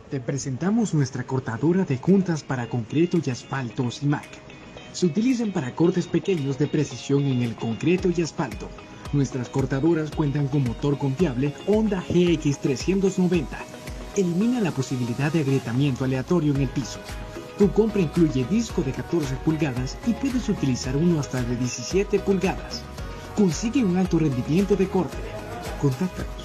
Te presentamos nuestra cortadora de juntas para concreto y asfalto SIMAC. Se utilizan para cortes pequeños de precisión en el concreto y asfalto. Nuestras cortadoras cuentan con motor confiable Honda GX390. Elimina la posibilidad de agrietamiento aleatorio en el piso. Tu compra incluye disco de 14 pulgadas y puedes utilizar uno hasta de 17 pulgadas. Consigue un alto rendimiento de corte. Contáctanos.